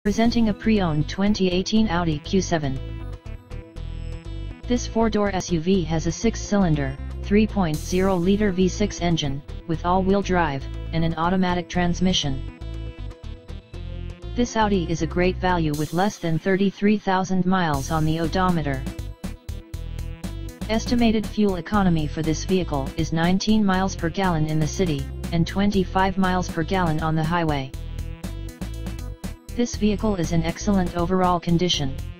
Presenting a pre-owned 2018 Audi Q7. This four-door SUV has a six-cylinder, 3.0-liter V6 engine, with all-wheel drive, and an automatic transmission. This Audi is a great value with less than 33,000 miles on the odometer. Estimated fuel economy for this vehicle is 19 miles per gallon in the city, and 25 miles per gallon on the highway. This vehicle is in excellent overall condition.